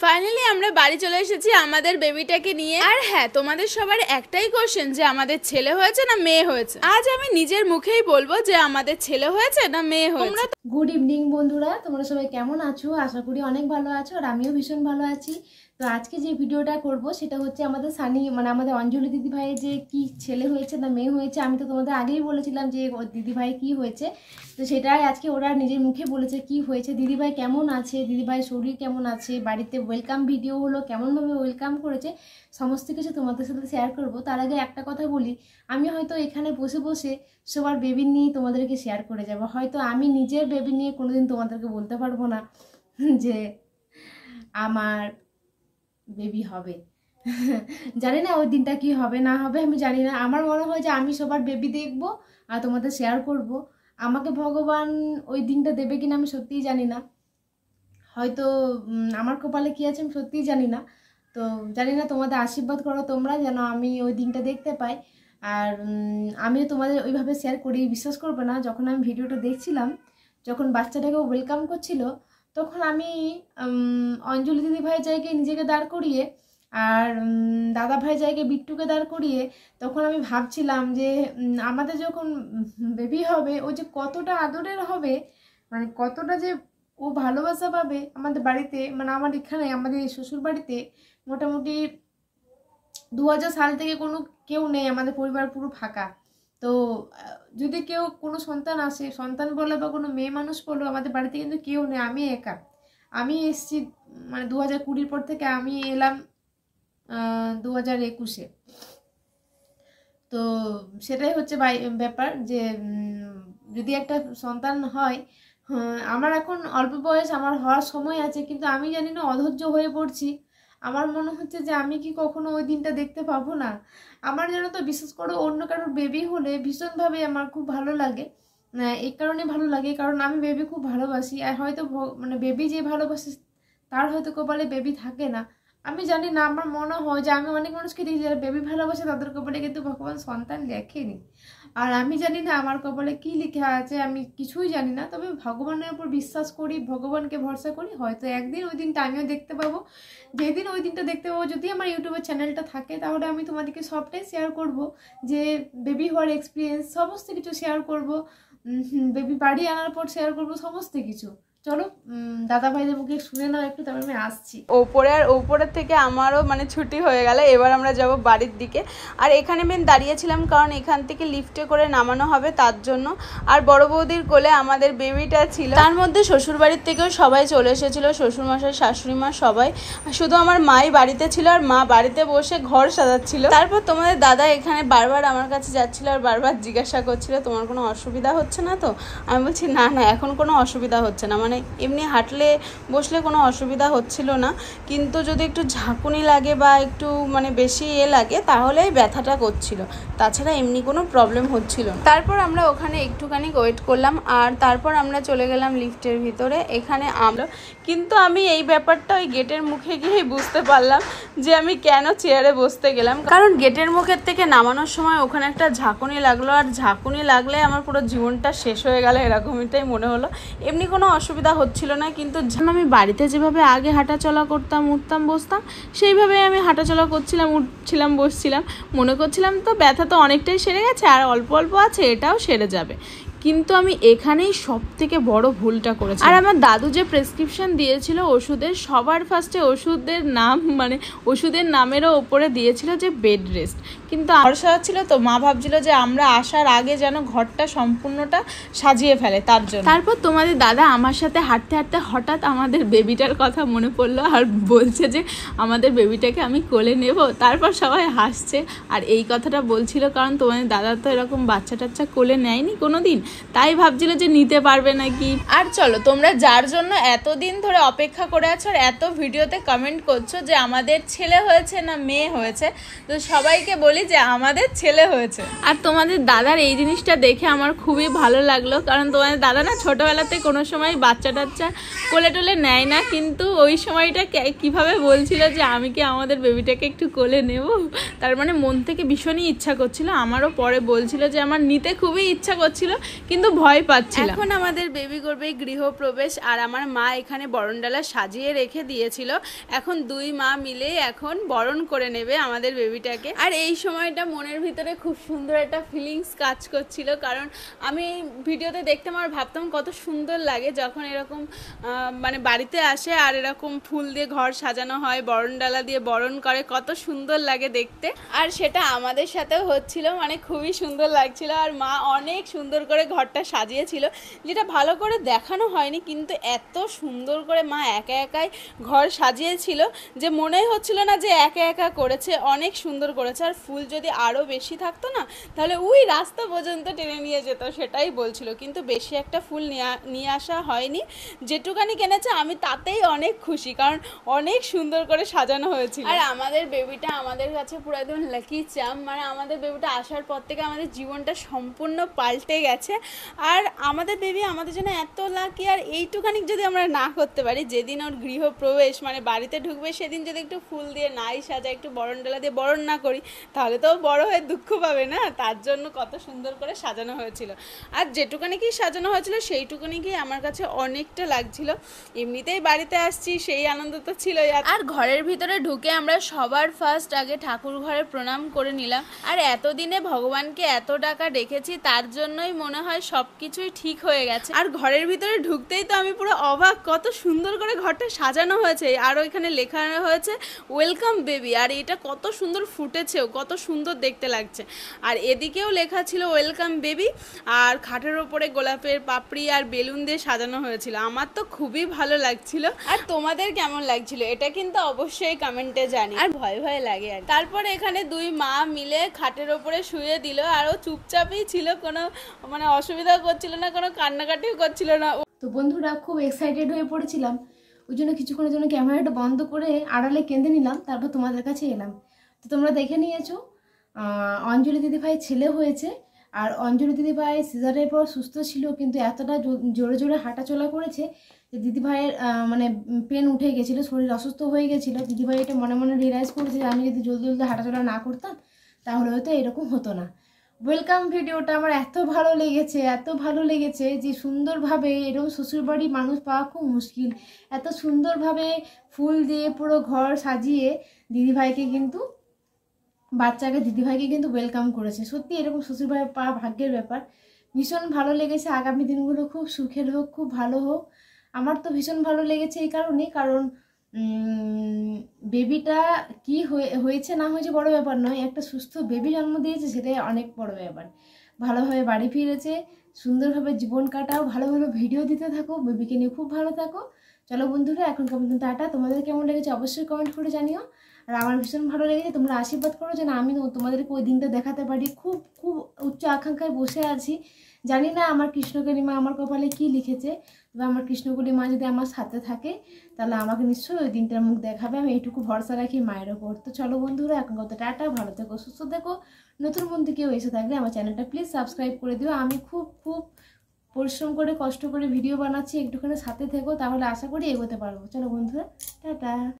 Finally আমরা বাড়ি চলে এসেছি আমাদের বেবিটাকে নিয়ে। আর হ্যাঁ, তোমাদের সবার একটাই কোশ্চেন যে আমাদের ছেলে হয়েছে না মেয়ে হয়েছে। আজ আমি নিজের মুখেই বলবো যে আমাদের ছেলে হয়েছে না মেয়ে হয়েছে। গুড ইভিনিং বন্ধুরা, তোমরা সবাই কেমন আছো? আশা করি অনেক ভালো আছো, আর আমিও ভীষণ ভালো আছি। তো আজকে যে ভিডিওটা করব সেটা হচ্ছে আমাদের সানি আমাদের অঞ্জলি দিদি ভাইয়ের যে কি ছেলে হয়েছে না মেয়ে হয়েছে। আমি তো তোমাদের আগেই বলেছিলাম যে দিদি ভাই কি হয়েছে, তো সেটাই আজকে ওরা নিজের মুখে বলেছে কি হয়েছে। দিদি ভাই কেমন আছে, দিদি ভাই শরীর কেমন আছে, বাড়িতে ওয়েলকাম ভিডিও হলো, কেমনভাবে ওয়েলকাম করেছে, সমস্ত কিছু তোমাদের সাথে শেয়ার করব। তার আগে একটা কথা বলি, আমি হয়তো এখানে বসে বসে সবার বেবি নিয়ে তোমাদেরকে শেয়ার করে যাব। হয়তো আমি নিজের বেবি নিয়ে কোনোদিন তোমাদেরকে বলতে পারবো না যে আমার বেবি হবে। জানি না ওই দিনটা কি হবে না হবে, আমি জানি না। আমার মনে হয় যে আমি সবার বেবি দেখবো আর তোমাদের শেয়ার করব। আমাকে ভগবান ওই দিনটা দেবে কিনা আমি সত্যিই জানি না। হয়তো আমার কপালে কি আছে আমি সত্যিই জানি না। তো জানি না, তোমাদের আশীর্বাদ করো তোমরা যেন আমি ওই দিনটা দেখতে পাই। আর আমিও তোমাদের ওইভাবে শেয়ার করি। বিশ্বাস করবে না, যখন আমি ভিডিওটা দেখছিলাম, যখন বাচ্চাটাকে ওয়েলকাম করছিল, তখন আমি অঞ্জলি দিদি ভাইয়ের জায়গায় নিজেকে দাঁড় করিয়ে আর দাদা ভাইয়ের জায়গায় বিট্টুকে দাঁড় করিয়ে তখন আমি ভাবছিলাম যে আমাদের যখন বেবি হবে ও যে কতটা আদরের হবে, কতটা যে ও ভালোবাসা পাবে আমাদের বাড়িতে। আমার এখানে আমাদের শ্বশুর বাড়িতে মোটামুটি 2000 সাল থেকে কেউ নেই, আমাদের পরিবার পুরো ফাঁকা। তো যদি কেউ কোনো সন্তান আসে, সন্তান বলে বা কোনো মেয়ে মানুষ বলো, আমাদের বাড়িতে কিন্তু কেউ নেই, আমি একা। আমি এসছি 2020 পর থেকে, আমি এলাম 2021-এ। তো সেটাই হচ্ছে ব্যাপার যে যদি একটা সন্তান হয়, আমার এখন অল্প বয়স, আমার হওয়ার সময় আছে, কিন্তু আমি জানি না অধৈর্য হয়ে পড়ছি। আমার মনে হচ্ছে যে আমি কি কখনো ওই দিনটা দেখতে পাবো না। আমার যেন তো বিশেষ করে অন্য কারোর বেবি হলে ভীষণভাবে আমার খুব ভালো লাগে। এই কারণে ভালো লাগে কারণ আমি বেবি খুব ভালোবাসি। আর হয়তো বেবি যে ভালোবাসে তার হয়তো কপালে বেবি থাকে না, আমি জানি না। আমার মনে হয় যে আমি অনেক মানুষকে দেখি যারা বেবি ভালোবাসে তাদের কপালে কিন্তু ভগবান সন্তান লেখেনি। আর আমি জানি না আমার কপালে কি লেখা আছে, আমি কিছুই জানি না। তবে ভগবানের উপর বিশ্বাস করি, ভগবানকে ভরসা করি। হয়তো একদিন ওই দিনটা আমিও দেখতে পাবো। যেদিন ওই দিনটা দেখতে পাবো, যদি আমার ইউটিউবের চ্যানেলটা থাকে, তাহলে আমি তোমাদেরকে সবটাই শেয়ার করব। যে বেবি হওয়ার এক্সপিরিয়েন্স সমস্ত কিছু শেয়ার করব, বেবি বাড়ি আনার পর শেয়ার করব সমস্ত কিছু। চলো দাদা ভাইদের মুখে শুনে নাও একটু, তারপর আমি আসছি। ওপরের থেকে আমারও ছুটি হয়ে গেল। এবার আমরা যাব বাড়ির দিকে। আর এখানে মেন দাঁড়িয়েছিলাম কারণ এখান থেকে লিফটে করে নামানো হবে তার জন্য। আর বড় বৌদির কোলে আমাদের বেবিটা ছিল। তার মধ্যে শ্বশুর বাড়ির থেকেও সবাই চলে এসেছিল, শ্বশুরমশাই, শাশুড়ি মা, সবাই। শুধু আমার মাই বাড়িতে ছিল, আর মা বাড়িতে বসে ঘর সাজাচ্ছিল। তারপর তোমাদের দাদা এখানে বারবার আমার কাছে যাচ্ছিল আর বারবার জিজ্ঞাসা করছিল তোমার কোনো অসুবিধা হচ্ছে না তো? আমি বলছি না না, এখন কোনো অসুবিধা হচ্ছে না। এমনি হাঁটলে বসলে কোনো অসুবিধা হচ্ছিল না, কিন্তু যদি একটু ঝাঁকুনি লাগে বা একটু বেশি লাগে তাহলেই ব্যথাটা করছিল, তাছাড়া এমনি কোনো প্রবলেম হচ্ছিল না। তারপর আমরা ওখানে একটুখানি ওয়েট করলাম আর তারপর আমরা চলে গেলাম লিফটের ভিতরে। এখানে কিন্তু আমি এই ব্যাপারটা ওই গেটের মুখে গিয়ে বুঝতে পারলাম যে আমি কেন চেয়ারে বসতে গেলাম। কারণ গেটের মুখের থেকে নামানোর সময় ওখানে একটা ঝাঁকুনি লাগলো, আর ঝাঁকুনি লাগলে আমার পুরো জীবনটা শেষ হয়ে গেল, এরকমটাই মনে হলো। এমনি কোনো অসুবিধা হচ্ছিল না, কিন্তু আমি বাড়িতে যেভাবে আগে হাঁটাচলা করতাম, উঠতাম বসতাম, সেইভাবে আমি হাঁটাচলা করছিলাম, উঠছিলাম বসছিলাম, মনে করছিলাম তো ব্যথা তো অনেকটাই সেরে গেছে আর অল্প অল্প আছে, এটাও সেরে যাবে। কিন্তু আমি এখানেই সব থেকে বড় ভুলটা করেছি। আর আমার দাদু যে প্রেসক্রিপশন দিয়েছিল ওষুধের, সবার ফার্স্টে ওষুধের নাম ওষুধের নামেরও ওপরে দিয়েছিল যে বেড রেস্ট। কিন্তু ভরসা হচ্ছিল তো, মা ভাবছিল যে আমরা আসার আগে যেন ঘরটা সম্পূর্ণটা সাজিয়ে ফেলে তার জন্য। তারপর তোমাদের দাদা আমার সাথে হাঁটতে হাঁটতে হঠাৎ আমাদের বেবিটার কথা মনে পড়লো আর বলছে যে আমাদের বেবিটাকে আমি কোলে নেব। তারপর সবাই হাসছে আর এই কথাটা বলছিল কারণ তোমাদের দাদা তো এরকম বাচ্চা টাচ্চা কোলে নেয়নি কোনো দিন, তাই ভাবছিল যে নিতে পারবে নাকি। আর চলো, তোমরা যার জন্য এতদিন ধরে অপেক্ষা করে আছো আর এত ভিডিওতে কমেন্ট করছো যে আমাদের ছেলে হয়েছে না মেয়ে হয়েছে, তো সবাইকে বলি যে আমাদের ছেলে হয়েছে। আর তোমাদের দাদার এই জিনিসটা দেখে আমার খুবই ভালো লাগলো, কারণ তোমাদের দাদা না ছোটোবেলাতে কোনো সময় বাচ্চা টাচ্চা কোলে টোলে নেয় না, কিন্তু ওই সময়টা কিভাবে বলছিল যে আমি কি আমাদের বেবিটাকে একটু কোলে নেব, তার মন থেকে ভীষণই ইচ্ছা করছিল। আমারও পরে বলছিল যে আমার নিতে খুবই ইচ্ছা করছিল, কিন্তু ভয় পাচ্ছিলাম। এখন আমাদের বেবি করবে গৃহপ্রবেশ, আর আমার মা এখানে বরণডালা সাজিয়ে রেখে দিয়েছিল। এখন দুই মা মিলে এখন বরণ করে নেবে আমাদের বেবিটাকে। আর এই সময়টা মনের ভিতরে খুব সুন্দর একটা ফিলিংস কাজ করছিল, কারণ আমি ভিডিওতে দেখতাম আর ভাবতাম কত সুন্দর লাগে যখন এরকম মানে বাড়িতে আসে আর এরকম ফুল দিয়ে ঘর সাজানো হয়, বরণডালা দিয়ে বরণ করে, কত সুন্দর লাগে দেখতে। আর সেটা আমাদের সাথেও হচ্ছিল, মানে খুবই সুন্দর লাগছিল। আর মা অনেক সুন্দর করে ঘরটা সাজিয়েছিল, যেটা ভালো করে দেখানো হয়নি, কিন্তু এত সুন্দর করে মা একা একাই ঘর সাজিয়েছিল যে মনেই হচ্ছিল না যে একা একা করেছে, অনেক সুন্দর করেছে। আর ফুল যদি আরও বেশি থাকতো না তাহলে ওই রাস্তা পর্যন্ত টেনে নিয়ে যেত, সেটাই বলছিল। কিন্তু বেশি একটা ফুল নিয়ে আসা হয়নি, যেটুকানি কিনেছে আমি তাতেই অনেক খুশি, কারণ অনেক সুন্দর করে সাজানো হয়েছিল। আর আমাদের বেবিটা আমাদের কাছে পুরো একদম লাকি চাম, মানে আমাদের বেবিটা আসার পর থেকে আমাদের জীবনটা সম্পূর্ণ পাল্টে গেছে। আর আমাদের বেবি আমাদের জন্য এত লাকি, আর এইটুখানি যদি আমরা না করতে পারি, যেদিন ওর গৃহপ্রবেশ মানে বাড়িতে ঢুকবে সেদিন যদি একটু ফুল দিয়ে নাই সাজা, একটু বরণডালা দিয়ে বরণ না করি, তাহলে তো বড় হয়ে দুঃখ পাবে না। তার জন্য কত সুন্দর করে সাজানো হয়েছিল। আর যেটুকানি কি সাজানো হয়েছিল সেইটুকুনি কি আমার কাছে অনেকটা লাগছিল। এমনিতেই বাড়িতে আসছি, সেই আনন্দ তো ছিলই। আর ঘরের ভিতরে ঢুকে আমরা সবার ফার্স্ট আগে ঠাকুর ঘরে প্রণাম করে নিলাম। আর এতদিনে ভগবানকে এত টাকা ডেকেছি, তার জন্যই মনে হয় সব কিছুই ঠিক হয়ে গেছে। আর ঘরের ভিতরে ঢুকতেই তো আমি পুরো অবাক, কত সুন্দর করে ঘরটা সাজানো হয়েছে। আর ওইখানে লেখা হয়েছে ওয়েলকাম বেবি, আর এটা কত সুন্দর ফুটেছেও, কত সুন্দর দেখতে লাগছে। আর এদিকেও লেখা ছিল ওয়েলকাম বেবি, আর খাটের ওপরে গোলাপের পাপড়ি আর বেলুন দিয়ে সাজানো হয়েছিল। আমার তো খুবই ভালো লাগছিল। আর তোমাদের কেমন লাগছিল এটা কিন্তু অবশ্যই কমেন্টে জানি। আর ভয় ভয় লাগে। আর তারপরে এখানে দুই মা মিলে খাটের ওপরে শুয়ে দিল, আর ও চুপচাপই ছিল, কোনো মানে অসুবিধা করছিল না, কোনো কান্নাকাটিও করছিল না। তো বন্ধুরা খুব এক্সাইটেড হয়ে পড়েছিলাম, ওই জন্য কিছুক্ষণের জন্য ক্যামেরাটা বন্ধ করে আড়ালে কেঁদে নিলাম, তারপর তোমাদের কাছে এলাম। তো তোমরা দেখে নিয়েছো অঞ্জলি দিদিভাইয়ের ছেলে হয়েছে। আর অঞ্জলি দিদিভাই সিজারের পর সুস্থ ছিল, কিন্তু এতটা জোরে জোরে হাঁটাচলা করেছে যে দিদিভাইয়ের মানে পেন উঠে গেছিলো, শরীর অসুস্থ হয়ে গেছিলো। দিদিভাই এটা মনে মনে রিয়েলাইজ করেছে যে আমি যদি জলদি জলদি হাঁটাচলা না করতাম তাহলে হয়তো এরকম হতো না। ওয়েলকাম ভিডিওটা আমার এত ভালো লেগেছে যে সুন্দরভাবে এরকম শ্বশুরবাড়ি মানুষ পাওয়া খুব মুশকিল। এত সুন্দরভাবে ফুল দিয়ে পুরো ঘর সাজিয়ে দিদিভাইকে কিন্তু দিদিভাইকে কিন্তু ওয়েলকাম করেছে। সত্যি এরকম শ্বশুরবাড়ি পাওয়া ভাগ্যের ব্যাপার। ভীষণ ভালো লেগেছে। আগামী দিনগুলো খুব সুখের হোক, খুব ভালো হোক। আমার তো ভীষণ ভালো লেগেছে এই কারণে, কারণ বেবিটা কি হয়েছে না হয়েছে বড় ব্যাপার নয়, একটা সুস্থ বেবি জন্ম দিয়েছে সেটাই অনেক বড় ব্যাপার। ভালোভাবে বাড়ি ফিরেছে, সুন্দরভাবে জীবন কাটাও, ভালো ভালো ভিডিও দিতে থাকো, বেবিকে নিয়ে খুব ভালো থাকো। চলো বন্ধুরা, এখনকার মতন টাটা। তোমাদের কেমন লেগেছে অবশ্যই কমেন্ট করে জানিও। আর আমার ভীষণ ভালো লেগেছে, তোমরা আশীর্বাদ করো যেন আমি তোমাদেরকে ওই দিনটা দেখাতে পারি। খুব খুব উচ্চ আকাঙ্ক্ষায় বসে আছি। জানি না আমার কৃষ্ণকালী মা আমার কপালে কি লিখেছে, তবে আমার কৃষ্ণকালী মা যদি আমার সাথে থাকে তাহলে আমাকে নিশ্চয়ই ওই দিনটার মুখ দেখাবে। আমি এইটুকু ভরসা রাখি মায়ের ওপর। তো চলো বন্ধুরা, এখন কত টাটা, ভালো থেকো, সুস্থ থেকো। নতুন বন্ধু কেউ এসে থাকলে আমার চ্যানেলটা প্লিজ সাবস্ক্রাইব করে দিও। আমি খুব খুব পরিশ্রম করে কষ্ট করে ভিডিও বানাচ্ছি, একটুখানি সাথে থেকো, তাহলে আশা করি এগোতে পারবো। চলো বন্ধুরা, টাটা।